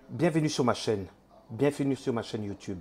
Bienvenue sur ma chaîne. Bienvenue sur ma chaîne YouTube.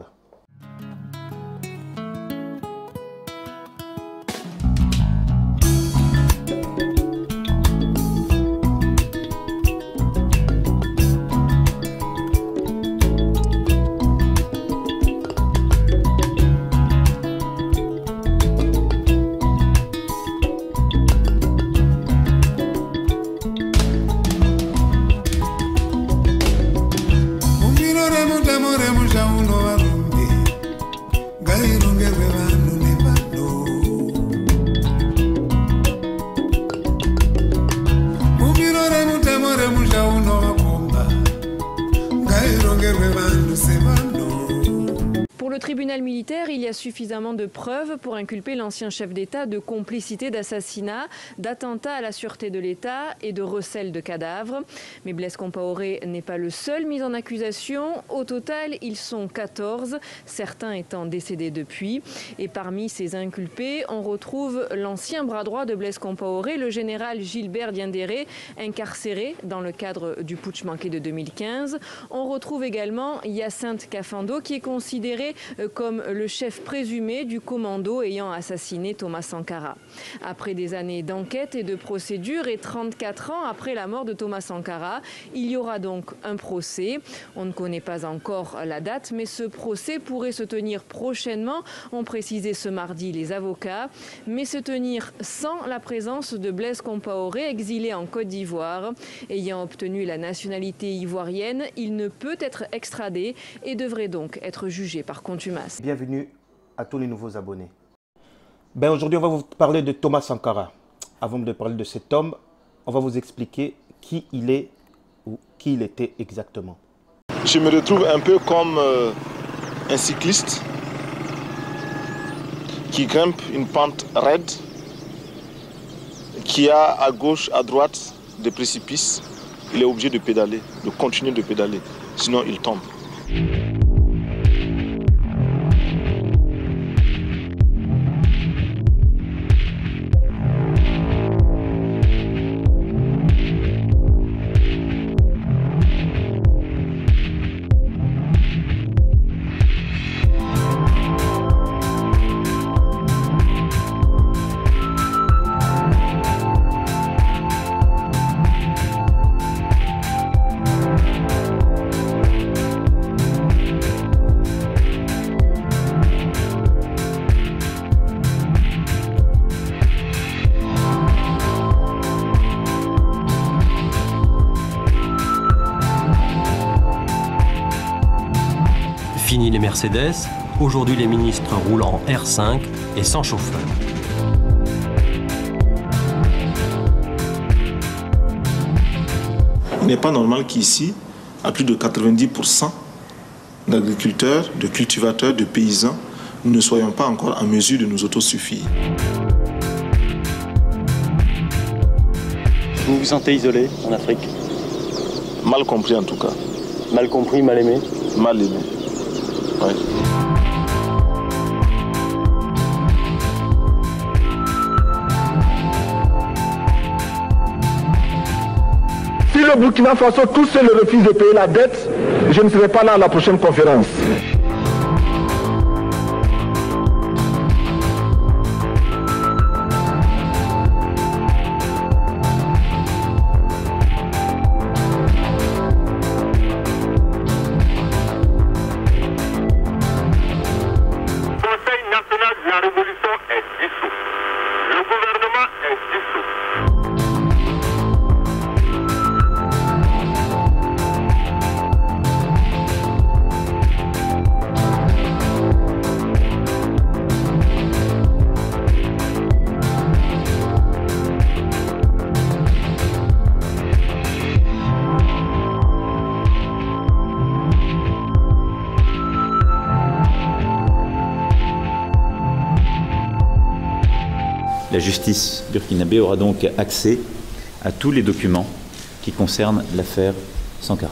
Pour le tribunal militaire, il y a suffisamment de preuves pour inculper l'ancien chef d'État de complicité d'assassinat, d'attentat à la sûreté de l'État et de recel de cadavres. Mais Blaise Compaoré n'est pas le seul mis en accusation. Au total, ils sont 14, certains étant décédés depuis. Et parmi ces inculpés, on retrouve l'ancien bras droit de Blaise Compaoré, le général Gilbert Diendéré, incarcéré dans le cadre du putsch manqué de 2015. On retrouve également Hyacinthe Kafando, qui est considéré comme le chef présumé du commando ayant assassiné Thomas Sankara. Après des années d'enquête et de procédure et 34 ans après la mort de Thomas Sankara, il y aura donc un procès. On ne connaît pas encore la date, mais ce procès pourrait se tenir prochainement, ont précisé ce mardi les avocats, mais se tenir sans la présence de Blaise Compaoré, exilé en Côte d'Ivoire. Ayant obtenu la nationalité ivoirienne, il ne peut être extradé et devrait donc être jugé par contumace. Bienvenue à tous les nouveaux abonnés. Aujourd'hui, on va vous parler de Thomas Sankara. Avant de parler de cet homme, on va vous expliquer qui il est ou qui il était exactement. Je me retrouve un peu comme un cycliste qui grimpe une pente raide, qui a à gauche, à droite des précipices. Il est obligé de pédaler, de continuer de pédaler, sinon il tombe. Fini les Mercedes, aujourd'hui les ministres roulent en R5 et sans chauffeur. Il n'est pas normal qu'ici, à plus de 90% d'agriculteurs, de cultivateurs, de paysans, nous ne soyons pas encore en mesure de nous autosuffire. Vous vous sentez isolé en Afrique? Mal compris en tout cas. Mal compris, mal aimé? Mal aimé. Ouais. Si le Burkina Faso tout seul refuse de payer la dette, je ne serai pas là à la prochaine conférence. La révolution est dissoute. Le gouvernement est dissous. La justice burkinabé aura donc accès à tous les documents qui concernent l'affaire Sankara.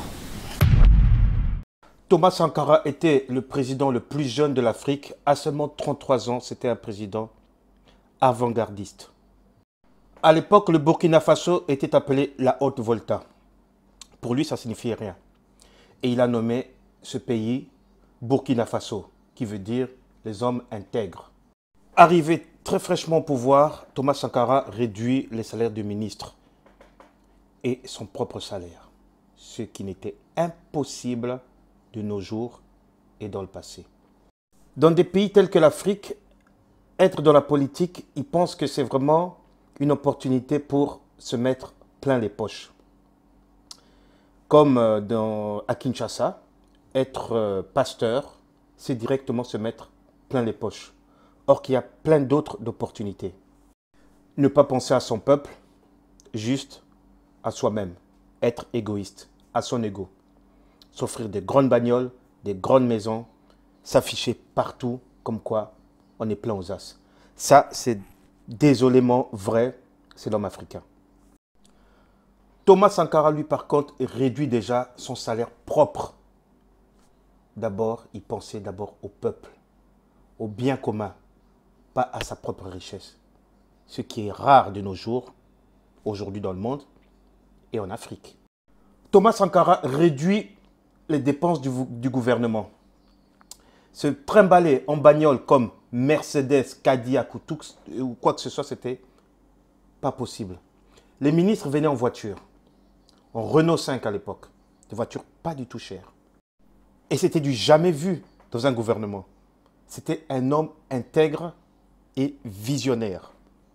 Thomas Sankara était le président le plus jeune de l'Afrique. À seulement 33 ans, c'était un président avant-gardiste. À l'époque, le Burkina Faso était appelé la Haute Volta. Pour lui, ça signifiait rien. et il a nommé ce pays Burkina Faso, qui veut dire les hommes intègres. Arrivé très fraîchement au pouvoir, Thomas Sankara réduit les salaires du ministre et son propre salaire, ce qui n'était impossible de nos jours et dans le passé. Dans des pays tels que l'Afrique, être dans la politique, ils pensent que c'est vraiment une opportunité pour se mettre plein les poches. Comme à Kinshasa, être pasteur, c'est directement se mettre plein les poches. Or qu'il y a plein d'autres opportunités. Ne pas penser à son peuple, juste à soi-même. Être égoïste, à son ego. S'offrir des grandes bagnoles, des grandes maisons, s'afficher partout comme quoi on est plein aux as. Ça, c'est désolément vrai, c'est l'homme africain. Thomas Sankara, lui, par contre, réduit déjà son salaire propre. D'abord, il pensait d'abord au peuple, au bien commun, pas à sa propre richesse. Ce qui est rare de nos jours, aujourd'hui dans le monde et en Afrique. Thomas Sankara réduit les dépenses du gouvernement. Se trimballer en bagnole comme Mercedes, Cadillac ou quoi que ce soit, c'était pas possible. Les ministres venaient en voiture, en Renault 5 à l'époque, des voitures pas du tout chères. Et c'était du jamais vu dans un gouvernement. C'était un homme intègre et visionnaire.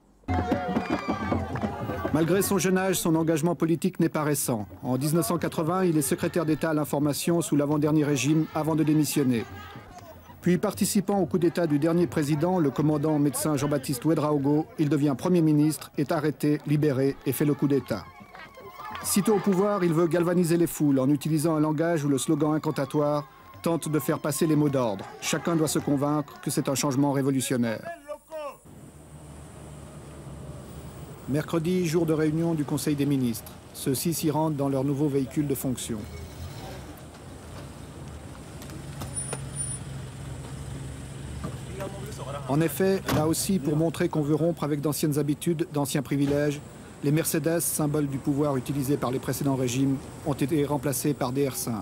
Malgré son jeune âge, son engagement politique n'est pas récent. En 1980, il est secrétaire d'État à l'information sous l'avant-dernier régime avant de démissionner. Puis participant au coup d'État du dernier président, le commandant médecin Jean-Baptiste Ouédraogo, il devient Premier ministre, est arrêté, libéré et fait le coup d'État. Sitôt au pouvoir, il veut galvaniser les foules en utilisant un langage où le slogan incantatoire tente de faire passer les mots d'ordre. Chacun doit se convaincre que c'est un changement révolutionnaire. Mercredi, jour de réunion du Conseil des ministres. Ceux-ci s'y rendent dans leur nouveau véhicule de fonction. En effet, là aussi, pour montrer qu'on veut rompre avec d'anciennes habitudes, d'anciens privilèges, les Mercedes, symbole du pouvoir utilisé par les précédents régimes, ont été remplacés par des R5.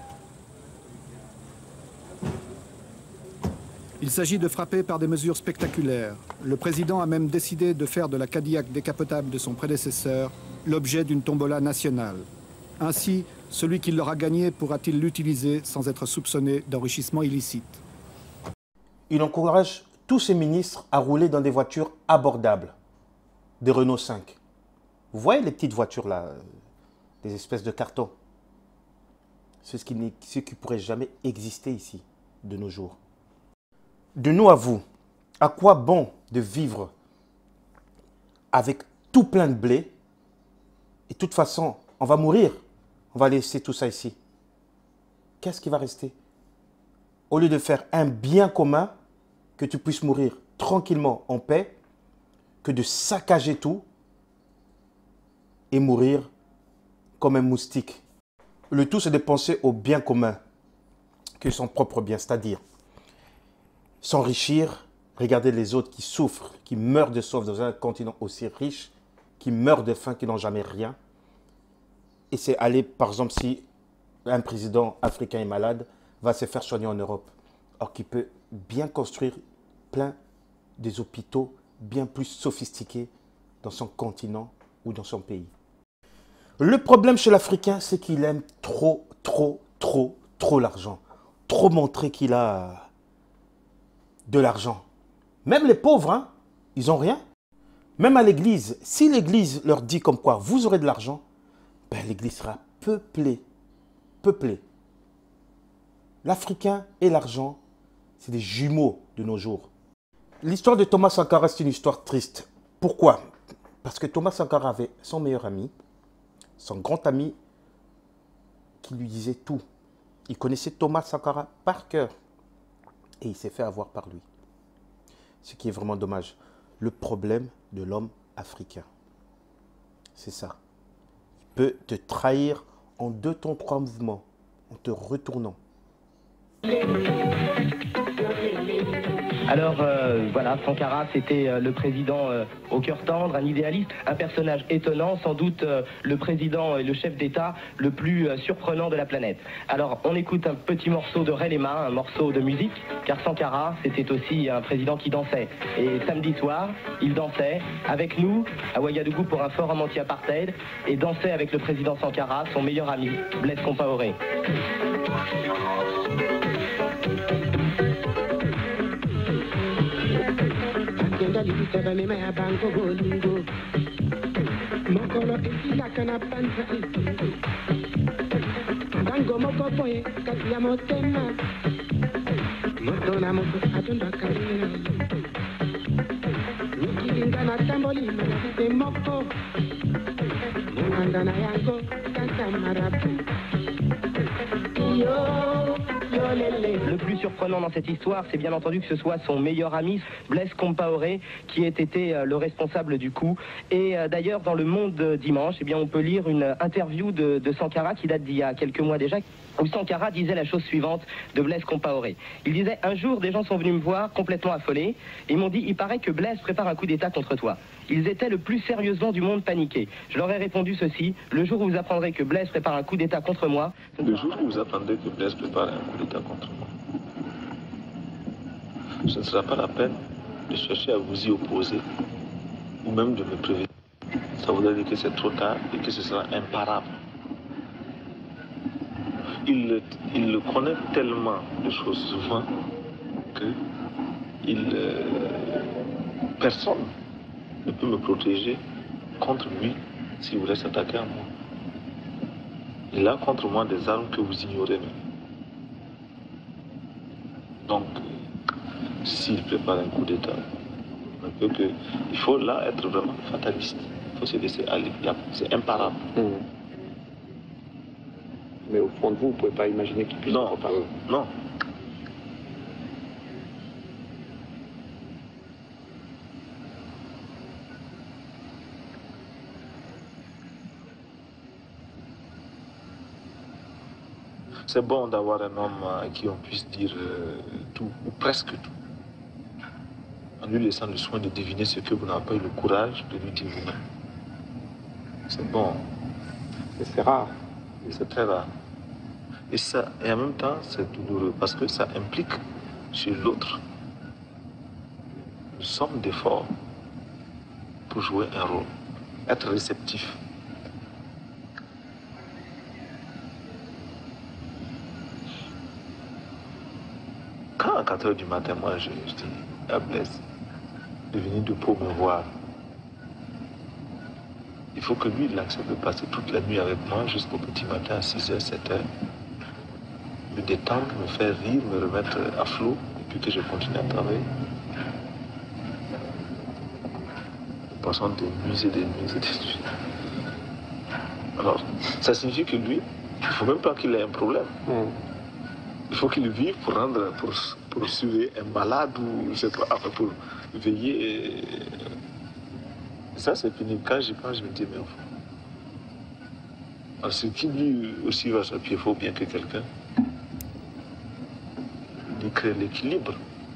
Il s'agit de frapper par des mesures spectaculaires. Le président a même décidé de faire de la Cadillac décapotable de son prédécesseur l'objet d'une tombola nationale. Ainsi, celui qui l'aura gagnée pourra-t-il l'utiliser sans être soupçonné d'enrichissement illicite. Il encourage tous ses ministres à rouler dans des voitures abordables, des Renault 5. Vous voyez les petites voitures là, des espèces de cartons. Ce qui ne pourrait jamais exister ici, de nos jours. De nous à vous, à quoi bon de vivre avec tout plein de blé et de toute façon, on va mourir, on va laisser tout ça ici. Qu'est-ce qui va rester? Au lieu de faire un bien commun, que tu puisses mourir tranquillement en paix, que de saccager tout et mourir comme un moustique. Le tout, c'est de penser au bien commun, que son propre bien, c'est-à-dire s'enrichir, regarder les autres qui souffrent, qui meurent de soif dans un continent aussi riche, qui meurent de faim, qui n'ont jamais rien. Et c'est aller, par exemple, si un président africain est malade, va se faire soigner en Europe. Or qu'il peut bien construire plein des hôpitaux bien plus sophistiqués dans son continent ou dans son pays. Le problème chez l'Africain, c'est qu'il aime trop l'argent. Trop montrer qu'il a de l'argent. Même les pauvres, hein, ils n'ont rien. Même à l'église, si l'église leur dit comme quoi vous aurez de l'argent, ben l'église sera peuplée. L'Africain et l'argent, c'est des jumeaux de nos jours. L'histoire de Thomas Sankara, c'est une histoire triste. Pourquoi? Parce que Thomas Sankara avait son meilleur ami, son grand ami, qui lui disait tout. Il connaissait Thomas Sankara par cœur. Et il s'est fait avoir par lui. Ce qui est vraiment dommage. Le problème de l'homme africain. C'est ça. Il peut te trahir en 2 temps 3 mouvements, en te retournant. Alors voilà, Sankara, c'était le président au cœur tendre, un idéaliste, un personnage étonnant, sans doute le président et le chef d'État le plus surprenant de la planète. Alors on écoute un petit morceau de Relema, un morceau de musique, car Sankara, c'était aussi un président qui dansait. Et samedi soir, il dansait avec nous à Ouagadougou pour un forum anti-apartheid et dansait avec le président Sankara, son meilleur ami, Blaise Compaoré. Le plus surprenant dans cette histoire, c'est bien entendu que ce soit son meilleur ami, Blaise Compaoré, qui ait été le responsable du coup. Et d'ailleurs, dans Le Monde dimanche, eh bien, on peut lire une interview de Sankara qui date d'il y a quelques mois déjà, où Sankara disait la chose suivante de Blaise Compaoré. Il disait « Un jour, des gens sont venus me voir, complètement affolés, et ils m'ont dit « Il paraît que Blaise prépare un coup d'État contre toi ». Ils étaient le plus sérieusement du monde paniqués. Je leur ai répondu ceci, le jour où vous apprendrez que Blaise prépare un coup d'État contre moi... Le jour où vous apprendrez que Blaise prépare un coup d'État contre moi, ce ne sera pas la peine de chercher à vous y opposer, ou même de me prévenir. Ça voudrait dire que c'est trop tard et que ce sera imparable. Il le connaît tellement de choses souvent que personne ne peut me protéger contre lui s'il voulait s'attaquer à moi. Il a contre moi des armes que vous ignorez même. Donc, s'il prépare un coup d'État, il faut là être vraiment fataliste. Il faut se laisser aller. C'est imparable. Mais au fond de vous, vous ne pouvez pas imaginer qu'il puisse préparer. Non. C'est bon d'avoir un homme à qui on puisse dire tout, ou presque tout, en lui laissant le soin de deviner ce que vous n'avez pas eu le courage de lui dire vous-même. C'est bon. Et c'est rare. C'est très rare. Et en même temps, c'est douloureux parce que ça implique chez l'autre une somme d'efforts pour jouer un rôle, être réceptif. Quand à 4 h du matin, moi je dis à Blaise de venir de Pau me voir, il faut que lui, il accepte de passer toute la nuit avec moi jusqu'au petit matin à 6 h, 7 h, me détendre, me faire rire, me remettre à flot, et puis que je continue à travailler. Nous passons des nuits et des nuits et des nuits. Alors, ça signifie que lui, il ne faut même pas qu'il ait un problème. Il faut qu'il vive pour surveiller un malade ou je sais pas, enfin pour veiller. Et ça, c'est pénible. Quand j'y pense, je me dis, mais enfin. Alors, ce qui lui aussi va s'appuyer, il faut bien que quelqu'un lui crée l'équilibre.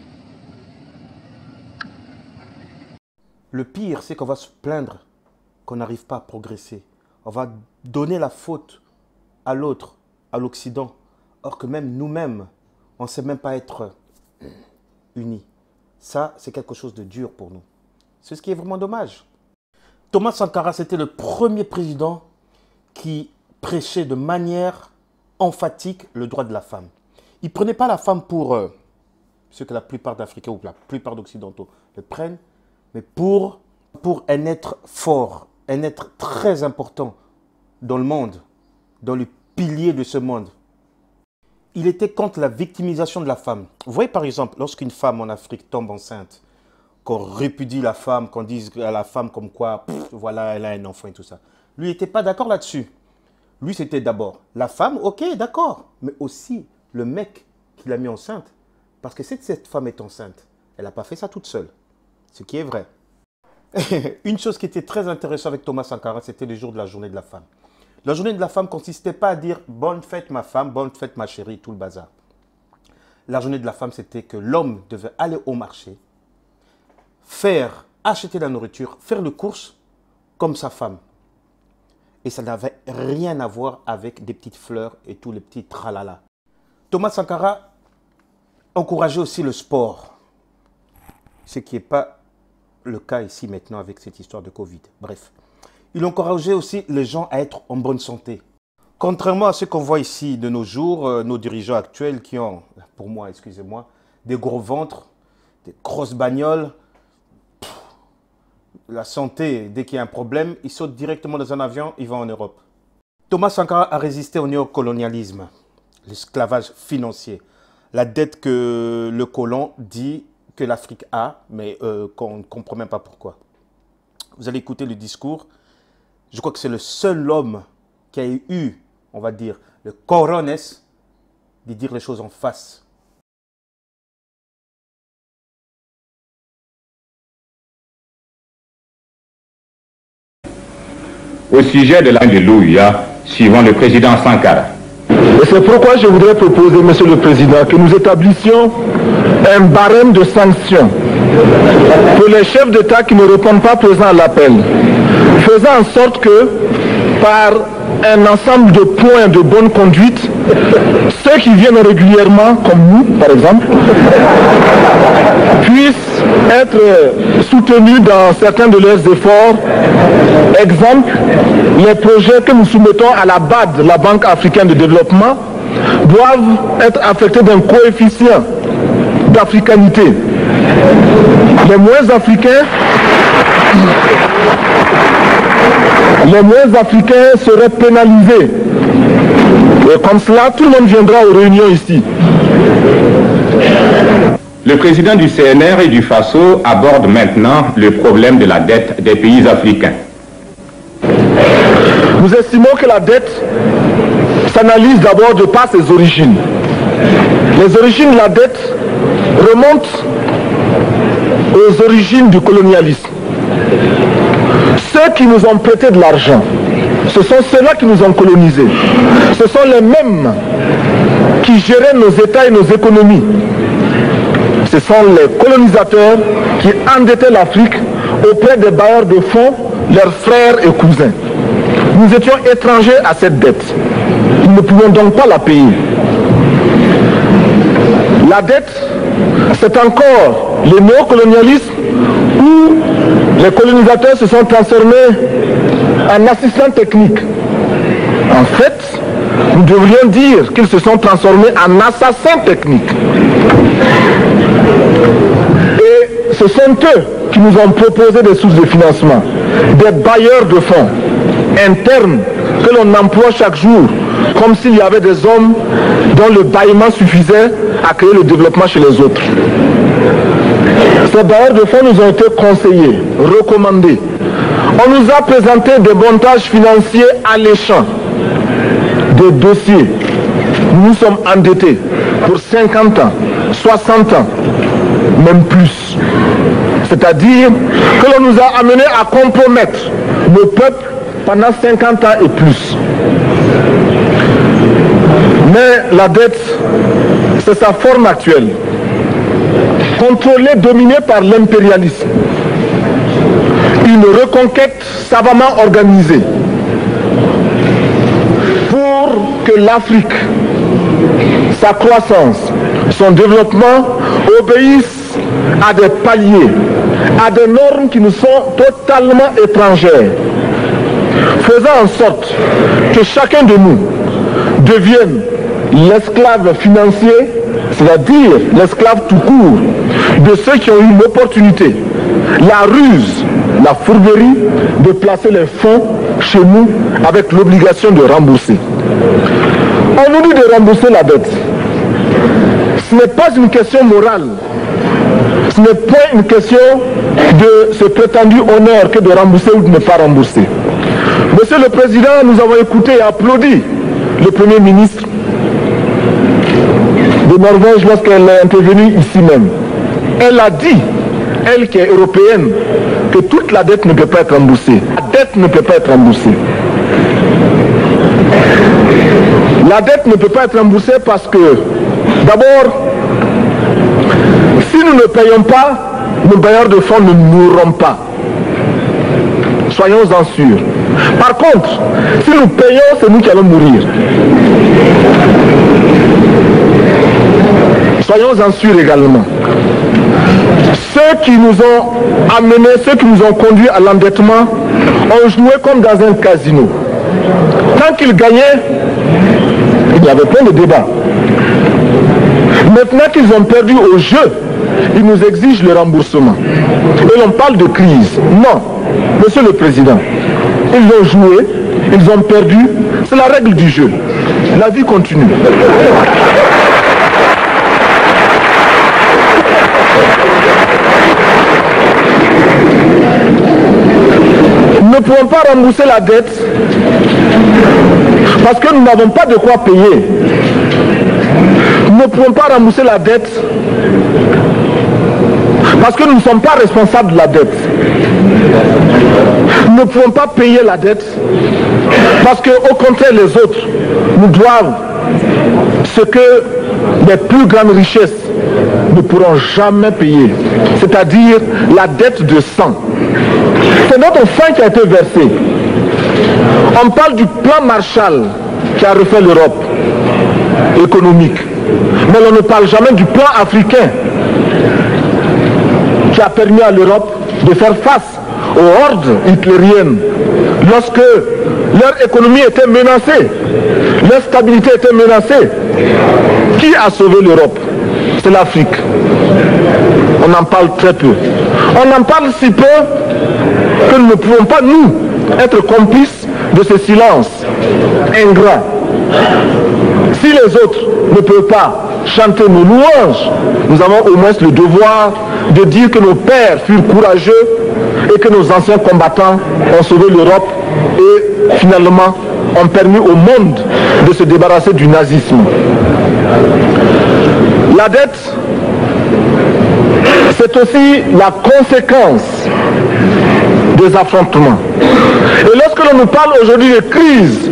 Le pire, c'est qu'on va se plaindre qu'on n'arrive pas à progresser. On va donner la faute à l'autre, à l'Occident. Or que même nous-mêmes, on ne sait même pas être unis. Ça, c'est quelque chose de dur pour nous. C'est ce qui est vraiment dommage. Thomas Sankara, c'était le premier président qui prêchait de manière emphatique le droit de la femme. Il ne prenait pas la femme pour ce que la plupart d'Africains ou la plupart d'Occidentaux le prennent, mais pour un être fort, un être très important dans le monde, dans le pilier de ce monde. Il était contre la victimisation de la femme. Vous voyez par exemple, lorsqu'une femme en Afrique tombe enceinte, qu'on répudie la femme, qu'on dise à la femme comme quoi, voilà, elle a un enfant et tout ça. Lui n'était pas d'accord là-dessus. Lui, c'était d'abord la femme, ok, d'accord, mais aussi le mec qui l'a mis enceinte. Parce que si cette femme est enceinte, elle n'a pas fait ça toute seule. Ce qui est vrai. Une chose qui était très intéressante avec Thomas Sankara, c'était le jour de la journée de la femme. La journée de la femme ne consistait pas à dire « bonne fête ma femme, bonne fête ma chérie », tout le bazar. La journée de la femme, c'était que l'homme devait aller au marché, acheter la nourriture, faire les courses comme sa femme. Et ça n'avait rien à voir avec des petites fleurs et tous les petits tralala. Thomas Sankara encourageait aussi le sport, ce qui n'est pas le cas ici maintenant avec cette histoire de Covid. Bref, il encourageait aussi les gens à être en bonne santé. Contrairement à ce qu'on voit ici de nos jours, nos dirigeants actuels qui ont, pour moi, excusez-moi, des gros ventres, des grosses bagnoles, la santé, dès qu'il y a un problème, ils sautent directement dans un avion, ils vont en Europe. Thomas Sankara a résisté au néocolonialisme, l'esclavage financier, la dette que le colon dit que l'Afrique a, mais qu'on ne comprend même pas pourquoi. Vous allez écouter le discours. Je crois que c'est le seul homme qui a eu, on va dire, le cojones de dire les choses en face. Au sujet de l'Alléluia, suivant le président Sankara. Et c'est pourquoi je voudrais proposer, Monsieur le Président, que nous établissions un barème de sanctions pour les chefs d'État qui ne répondent pas présents à l'appel, faisant en sorte que, par un ensemble de points de bonne conduite, ceux qui viennent régulièrement, comme nous, par exemple, puissent être soutenus dans certains de leurs efforts. Exemple, les projets que nous soumettons à la BAD, la Banque africaine de développement, doivent être affectés d'un coefficient d'africanité. Les moins africains seraient pénalisés. Et comme cela, tout le monde viendra aux réunions ici. Le président du CNR et du FASO aborde maintenant le problème de la dette des pays africains. Nous estimons que la dette s'analyse d'abord de par ses origines. Les origines de la dette remontent aux origines du colonialisme. Ceux qui nous ont prêté de l'argent, ce sont ceux-là qui nous ont colonisés. Ce sont les mêmes qui géraient nos États et nos économies. Ce sont les colonisateurs qui endettaient l'Afrique auprès des bailleurs de fonds, leurs frères et cousins. Nous étions étrangers à cette dette. Nous ne pouvions donc pas la payer. La dette, c'est encore le néocolonialisme où les colonisateurs se sont transformés en assistants techniques. En fait, nous devrions dire qu'ils se sont transformés en assassins techniques. Et ce sont eux qui nous ont proposé des sources de financement, des bailleurs de fonds internes que l'on emploie chaque jour, comme s'il y avait des hommes dont le bâillement suffisait à créer le développement chez les autres. Ces bailleurs de fonds nous ont été conseillés, recommandés. On nous a présenté des montages financiers alléchants, des dossiers. Nous sommes endettés pour 50 ans, 60 ans, même plus. C'est-à-dire que l'on nous a amenés à compromettre le peuple pendant 50 ans et plus. Mais la dette, c'est sa forme actuelle. Contrôlée, dominée par l'impérialisme. Une reconquête savamment organisée pour que l'Afrique, sa croissance, son développement obéissent à des paliers, à des normes qui nous sont totalement étrangères, faisant en sorte que chacun de nous devienne l'esclave financier, c'est-à-dire l'esclave tout court de ceux qui ont eu l'opportunité, la ruse, la fourberie de placer les fonds chez nous avec l'obligation de rembourser. On nous dit de rembourser la dette. Ce n'est pas une question morale. Ce n'est pas une question de ce prétendu honneur que de rembourser ou de ne pas rembourser. Monsieur le Président, nous avons écouté et applaudi le Premier ministre de Norvège lorsqu'elle est intervenue ici même. Elle a dit, elle qui est européenne, que toute la dette ne peut pas être remboursée. La dette ne peut pas être remboursée. La dette ne peut pas être remboursée parce que, d'abord, Si nous ne payons pas, nos bailleurs de fonds ne mourront pas. Soyons-en sûrs. Par contre, si nous payons, c'est nous qui allons mourir. Soyons-en sûrs également. Ceux qui nous ont amenés, ceux qui nous ont conduits à l'endettement, ont joué comme dans un casino. Tant qu'ils gagnaient, il y avait plein de débats. Maintenant qu'ils ont perdu au jeu, ils nous exigent le remboursement. Et l'on parle de crise. Non, Monsieur le Président, ils ont joué, ils ont perdu, c'est la règle du jeu. La vie continue. Nous ne pouvons pas rembourser la dette parce que nous n'avons pas de quoi payer. Nous ne pouvons pas rembourser la dette parce que nous ne sommes pas responsables de la dette. Nous ne pouvons pas payer la dette parce qu'au contraire les autres nous doivent ce que les plus grandes richesses ne pourront jamais payer, c'est-à-dire la dette de sang. C'est notre sang qui a été versé. On parle du plan Marshall qui a refait l'Europe économique. Mais on ne parle jamais du plan africain qui a permis à l'Europe de faire face aux hordes hitlériennes lorsque leur économie était menacée, leur stabilité était menacée. Qui a sauvé l'Europe? C'est l'Afrique. On en parle très peu. On en parle si peu que nous ne pouvons pas, nous, être complices de ce silence ingrat. Si les autres ne peuvent pas chanter nos louanges, nous avons au moins le devoir de dire que nos pères furent courageux et que nos anciens combattants ont sauvé l'Europe et finalement ont permis au monde de se débarrasser du nazisme. La dette, c'est aussi la conséquence des affrontements. Et lorsque l'on nous parle aujourd'hui de crise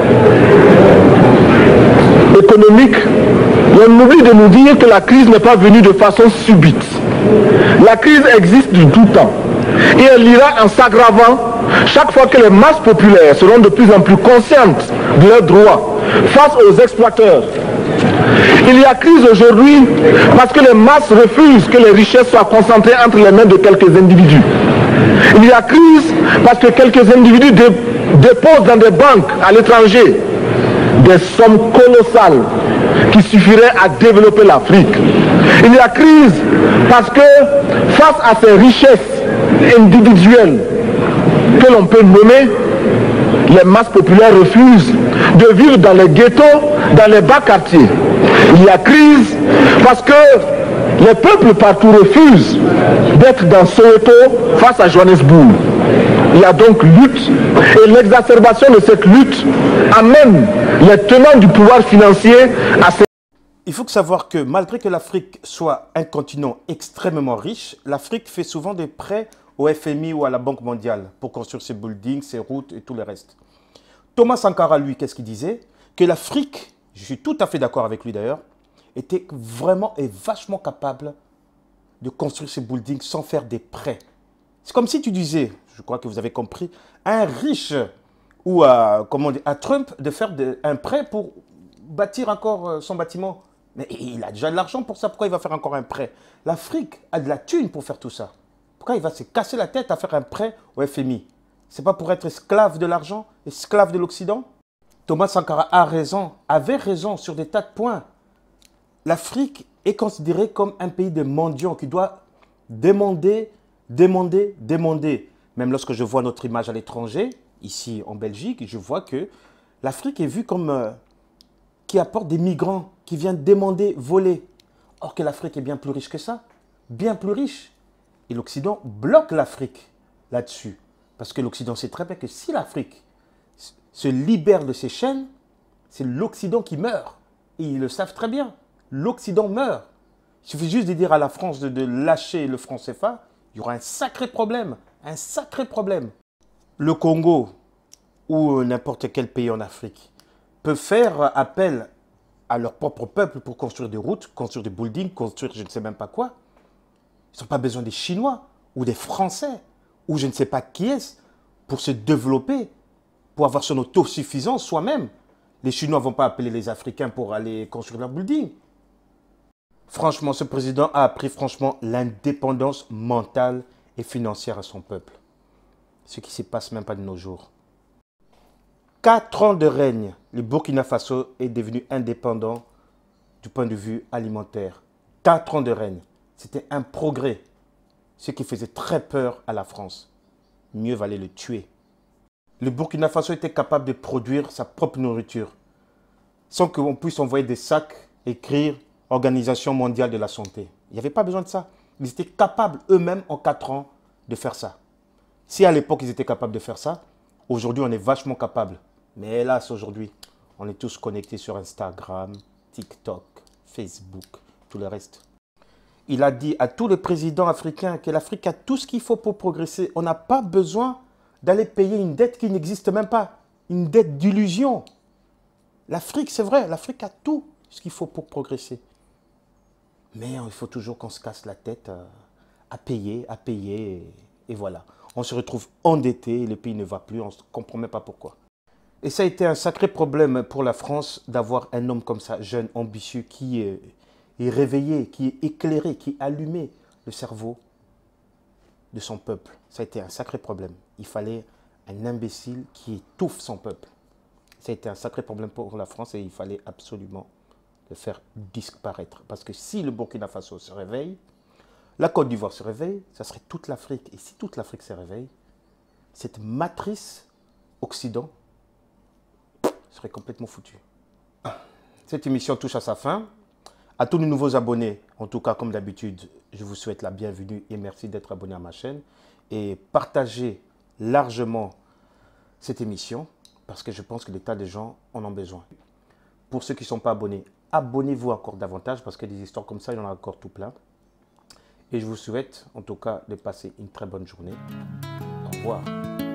économique, on oublie de nous dire que la crise n'est pas venue de façon subite. La crise existe du tout temps. Et elle ira en s'aggravant chaque fois que les masses populaires seront de plus en plus conscientes de leurs droits face aux exploiteurs. Il y a crise aujourd'hui parce que les masses refusent que les richesses soient concentrées entre les mains de quelques individus. Il y a crise parce que quelques individus déposent dans des banques à l'étranger des sommes colossales qui suffiraient à développer l'Afrique. Il y a crise parce que face à ces richesses individuelles que l'on peut nommer, les masses populaires refusent de vivre dans les ghettos, dans les bas quartiers. Il y a crise parce que les peuples partout refusent d'être dans Soweto face à Johannesburg. Il y a donc lutte et l'exacerbation de cette lutte amène les tenants du pouvoir financier à ces... Il faut savoir que malgré que l'Afrique soit un continent extrêmement riche, l'Afrique fait souvent des prêts au FMI ou à la Banque mondiale pour construire ses buildings, ses routes et tout le reste. Thomas Sankara, lui, qu'est-ce qu'il disait? Que l'Afrique, je suis tout à fait d'accord avec lui d'ailleurs, était vraiment et vachement capable de construire ses buildings sans faire des prêts. C'est comme si tu disais, je crois que vous avez compris, à un riche ou à Trump de faire un prêt pour bâtir encore son bâtiment. Mais il a déjà de l'argent pour ça, pourquoi il va faire encore un prêt? L'Afrique a de la thune pour faire tout ça. Pourquoi il va se casser la tête à faire un prêt au FMI? C'est pas pour être esclave de l'argent, esclave de l'Occident? Thomas Sankara a raison, avait raison sur des tas de points. L'Afrique est considérée comme un pays de mendiants qui doit demander. Même lorsque je vois notre image à l'étranger, ici en Belgique, je vois que l'Afrique est vue comme qui apporte des migrants, qui viennent demander, voler. Or que l'Afrique est bien plus riche que ça, bien plus riche. Et l'Occident bloque l'Afrique là-dessus. Parce que l'Occident sait très bien que si l'Afrique se libère de ses chaînes, c'est l'Occident qui meurt. Et ils le savent très bien. L'Occident meurt. Il suffit juste de dire à la France de lâcher le franc CFA, il y aura un sacré problème. Un sacré problème. Le Congo ou n'importe quel pays en Afrique peut faire appel à leur propre peuple pour construire des routes, construire des buildings, construire je ne sais même pas quoi. Ils n'ont pas besoin des Chinois ou des Français ou je ne sais pas qui est-ce pour se développer, pour avoir son autosuffisance soi-même. Les Chinois ne vont pas appeler les Africains pour aller construire leur building. Franchement, ce président a appris franchement l'indépendance mentale et financière à son peuple. Ce qui ne se passe même pas de nos jours. 4 ans de règne, le Burkina Faso est devenu indépendant du point de vue alimentaire. 4 ans de règne, c'était un progrès. Ce qui faisait très peur à la France. Mieux valait le tuer. Le Burkina Faso était capable de produire sa propre nourriture, sans qu'on puisse envoyer des sacs, écrire Organisation mondiale de la santé. Il n'y avait pas besoin de ça. Ils étaient capables eux-mêmes en 4 ans de faire ça. Si à l'époque ils étaient capables de faire ça, aujourd'hui on est vachement capables. Mais hélas aujourd'hui, on est tous connectés sur Instagram, TikTok, Facebook, tout le reste. Il a dit à tous les présidents africains que l'Afrique a tout ce qu'il faut pour progresser. On n'a pas besoin d'aller payer une dette qui n'existe même pas. Une dette d'illusion. L'Afrique, c'est vrai, l'Afrique a tout ce qu'il faut pour progresser. Mais il faut toujours qu'on se casse la tête à payer, et voilà. On se retrouve endetté, le pays ne va plus, on ne comprend même pas pourquoi. Et ça a été un sacré problème pour la France d'avoir un homme comme ça, jeune, ambitieux, qui est réveillé, qui est éclairé, qui est allumé le cerveau de son peuple. Ça a été un sacré problème. Il fallait un imbécile qui étouffe son peuple. Ça a été un sacré problème pour la France et il fallait absolument le faire disparaître. Parce que si le Burkina Faso se réveille, la Côte d'Ivoire se réveille, ça serait toute l'Afrique. Et si toute l'Afrique se réveille, cette matrice Occident serait complètement foutue. Cette émission touche à sa fin. À tous les nouveaux abonnés, en tout cas comme d'habitude, je vous souhaite la bienvenue et merci d'être abonné à ma chaîne. Et partagez largement cette émission parce que je pense que des tas de gens en ont besoin. Pour ceux qui ne sont pas abonnés, abonnez-vous encore davantage parce que des histoires comme ça, il y en a encore tout plein. Et je vous souhaite en tout cas de passer une très bonne journée. Au revoir.